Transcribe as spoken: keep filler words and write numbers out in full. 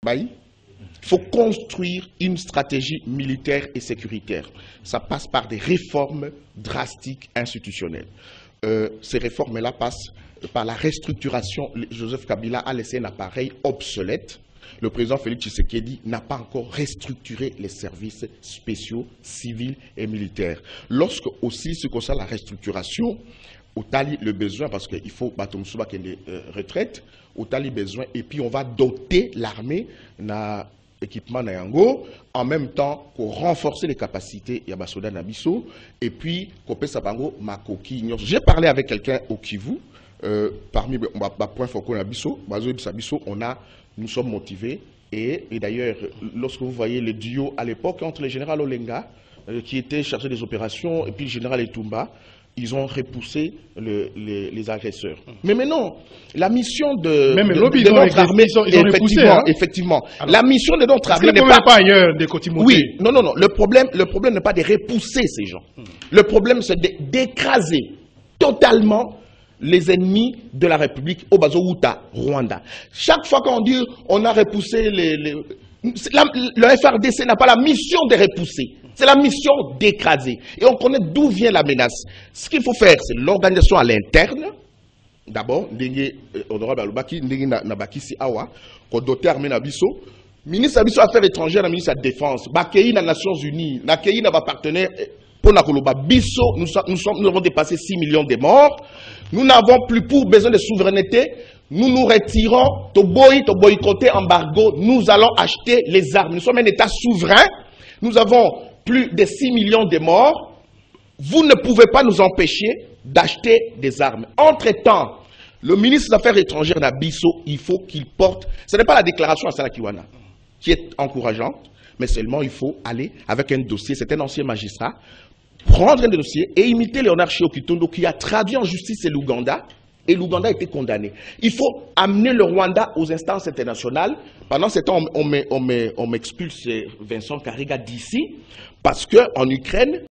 Il faut construire une stratégie militaire et sécuritaire. Ça passe par des réformes drastiques institutionnelles. Euh, ces réformes-là passent par la restructuration. Joseph Kabila a laissé un appareil obsolète. Le président Félix Tshisekedi n'a pas encore restructuré les services spéciaux, civils et militaires. Lorsque aussi ce concerne la restructuration, au tali le besoin, parce qu'il faut Batomsuba qui est retraite, au tali besoin, et puis on va doter l'armée na équipement na yango, en même temps pour renforcer les capacités ya basoda na biso, et puis kopesa bango makoki. J'ai parlé avec quelqu'un au Kivu, euh, parmi les points focaux na biso, bazo biso, on a, nous sommes motivés, et, et d'ailleurs, lorsque vous voyez le duo à l'époque entre le général Olenga, euh, qui était chargé des opérations, et puis le général Etumba, ils ont repoussé le, les, les agresseurs. Mais maintenant, la mission de, Même de, lobby, de ils notre ont, armée, ils ont, ils ont effectivement, repoussé, hein? effectivement Alors, la mission de notre armée n'est pas... pas ailleurs des Cotimoutés. Oui, non, non, non. Le problème, le problème n'est pas de repousser ces gens. Hmm. Le problème, c'est d'écraser totalement les ennemis de la République au Bazouta, Rwanda. Chaque fois qu'on dit on a repoussé les... les la, le F R D C n'a pas la mission de repousser. C'est la mission d'écraser. Et on connaît d'où vient la menace. Ce qu'il faut faire, c'est l'organisation à l'interne. D'abord, honorable Alubaki, Nabakisi Awa, qu'on dote l'armée Nabiso, ministre Nabiso Affaires étrangères, ministre de la Défense, Bakei na Nations Unies, Nakei na partenaire pour Nakoloba Biso, nous, nous, sommes, nous avons dépassé six millions de morts. Nous n'avons plus pour besoin de souveraineté. Nous nous retirons, Toboy, to boycotter embargo, nous allons acheter les armes. Nous sommes un État souverain. Nous avons plus de six millions de morts. Vous ne pouvez pas nous empêcher d'acheter des armes. Entre-temps, le ministre des Affaires étrangères d'Abisso, il faut qu'il porte... Ce n'est pas la déclaration à Salakiwana qui est encourageante, mais seulement il faut aller avec un dossier. C'est un ancien magistrat. Prendre un dossier et imiter Léonard Chiokitondo qui a traduit en justice l'Ouganda. Et l'Ouganda a été condamné. Il faut amener le Rwanda aux instances internationales. Pendant ce temps, on m'expulse Vincent Kariga d'ici, parce qu'en Ukraine,